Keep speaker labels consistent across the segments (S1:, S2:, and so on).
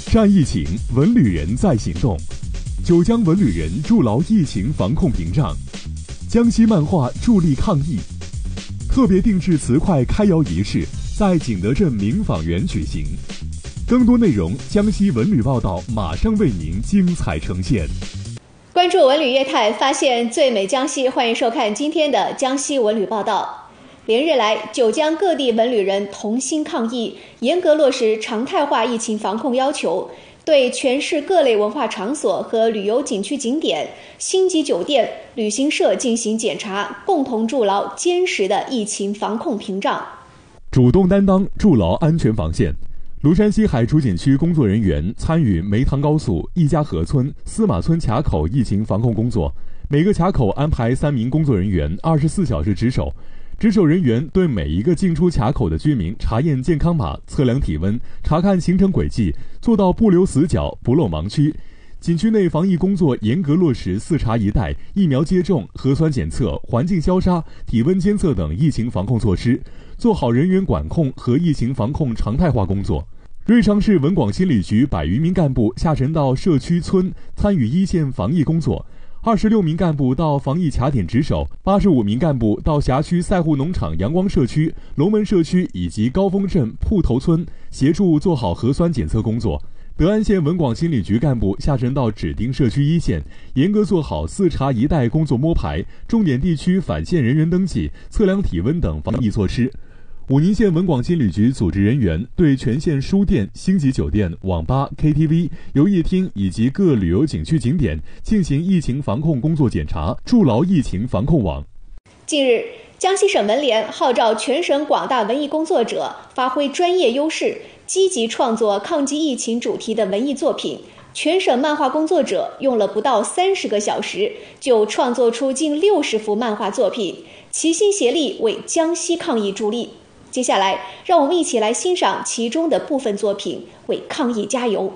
S1: 战疫情，文旅人在行动。九江文旅人筑牢疫情防控屏障，江西漫画助力抗疫。特别定制瓷块开窑仪式在景德镇明坊园举行。更多内容，江西文旅报道马上为您精彩呈现。
S2: 关注文旅业态，发现最美江西，欢迎收看今天的江西文旅报道。连日来，九江各地文旅人同心抗疫，严格落实常态化疫情防控要求，对全市各类文化场所和旅游景区景点、星级酒店、旅行社进行检查，共同筑牢坚实的疫情防控屏障。
S1: 主动担当，筑牢安全防线。庐山西海主景区工作人员参与梅塘高速、一家河村、司马村卡口疫情防控工作，每个卡口安排3名工作人员24小时值守。值守人员对每一个进出卡口的居民查验健康码、测量体温、查看行程轨迹，做到不留死角、不漏盲区。景区内防疫工作严格落实4查1带、疫苗接种、核酸检测、环境消杀、体温监测等疫情防控措施，做好人员管控和疫情防控常态化工作。瑞昌市文广心理局100余名干部下沉到社区村，参与一线防疫工作。26名干部到防疫卡点值守，85名干部到辖区赛户农场阳光社区、龙门社区以及高峰镇铺头村协助做好核酸检测工作。德安县文广心理局干部下沉到指定社区1线，严格做好4查1带工作摸排，重点地区返县人员登记、测量体温等防疫措施。武宁县文广心理局组织人员对全县书店、星级酒店、网吧、KTV、游艺厅以及各旅游景区景点进行疫情防控工作检查，筑牢疫情防控网。
S2: 近日，江西省文联号召全省广大文艺工作者发挥专业优势，积极创作抗击疫情主题的文艺作品。全省漫画工作者用了不到30个小时，就创作出近60幅漫画作品，齐心协力为江西抗疫助力。接下来，让我们一起来欣赏其中的部分作品，为抗疫加油。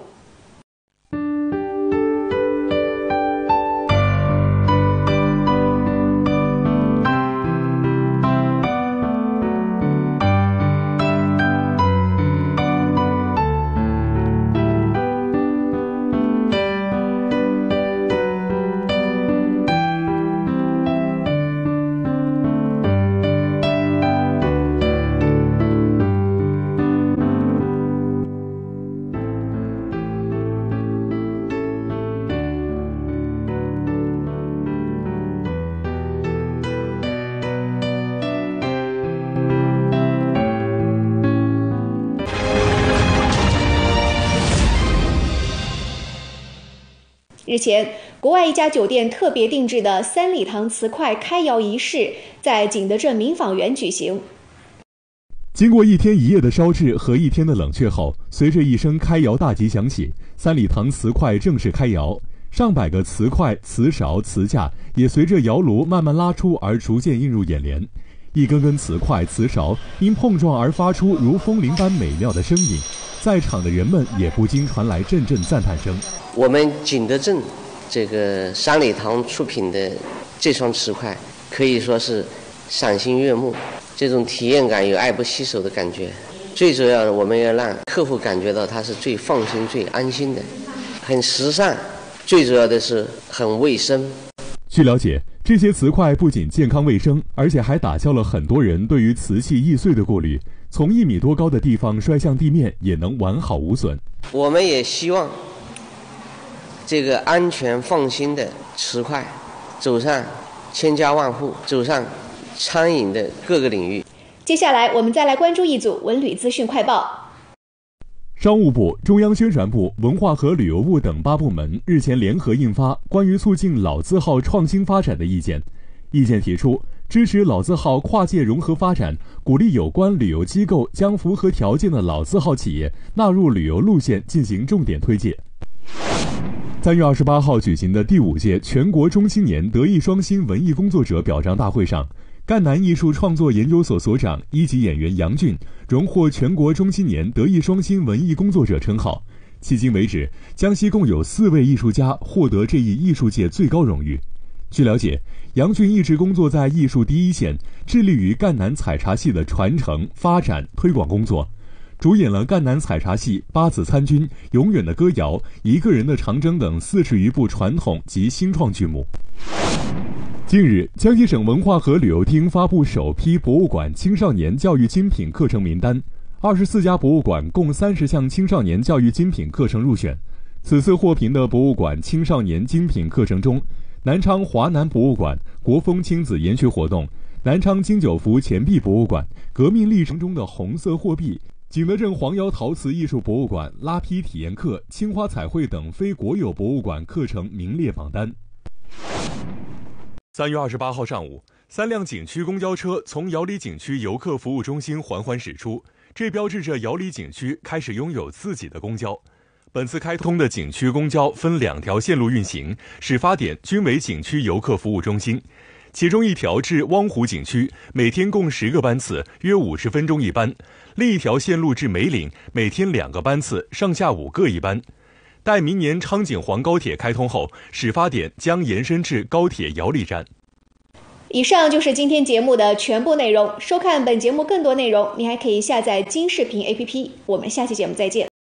S2: 日前，国外一家酒店特别定制的3礼堂瓷块开窑仪式在景德镇明坊园举行。
S1: 经过1天1夜的烧制和1天的冷却后，随着一声开窑大吉响起，3礼堂瓷块正式开窑。上百个瓷块、瓷勺、瓷架也随着窑炉慢慢拉出而逐渐映入眼帘。一根根瓷块、瓷勺因碰撞而发出如风铃般美妙的声音，在场的人们也不禁传来阵阵赞叹声。
S3: 我们景德镇这个3礼堂出品的这双瓷块可以说是赏心悦目，这种体验感有爱不释手的感觉。最主要的，我们要让客户感觉到它是最放心、最安心的，很时尚，最主要的是很卫生。
S1: 据了解，这些瓷块不仅健康卫生，而且还打消了很多人对于瓷器易碎的顾虑，从1米多高的地方摔向地面也能完好无损。
S3: 我们也希望这个安全放心的瓷块走上千家万户，走上餐饮的各个领域。
S2: 接下来我们再来关注一组文旅资讯快报。
S1: 商务部、中央宣传部、文化和旅游部等8部门日前联合印发关于促进老字号创新发展的意见。意见提出，支持老字号跨界融合发展，鼓励有关旅游机构将符合条件的老字号企业纳入旅游路线进行重点推介。3月28号举行的第5届全国中青年德艺双馨文艺工作者表彰大会上，赣南艺术创作研究所所长、1级演员杨俊荣获全国中青年德艺双馨文艺工作者称号。迄今为止，江西共有4位艺术家获得这一艺术界最高荣誉。据了解，杨俊一直工作在艺术第一线，致力于赣南采茶戏的传承、发展、推广工作。 主演了《赣南采茶戏》《八子参军》《永远的歌谣》《一个人的长征》等40余部传统及新创剧目。近日，江西省文化和旅游厅发布首批博物馆青少年教育精品课程名单，24家博物馆共30项青少年教育精品课程入选。此次获评的博物馆青少年精品课程中，南昌华南博物馆国风亲子研学活动、南昌金九福钱币博物馆革命历程中的红色货币、景德镇黄窑陶瓷艺术博物馆拉坯体验课、青花彩绘等非国有博物馆课程名列榜单。3月28号上午，3辆景区公交车从瑶里景区游客服务中心缓缓驶出，这标志着瑶里景区开始拥有自己的公交。本次开通的景区公交分2条线路运行，始发点均为景区游客服务中心。其中一条至汪湖景区，每天共10个班次，约50分钟一班；另一条线路至梅岭，每天2个班次，上下5个一班。待明年昌景黄高铁开通后，始发点将延伸至高铁瑶里站。
S2: 以上就是今天节目的全部内容。收看本节目更多内容，你还可以下载金视频 APP。我们下期节目再见。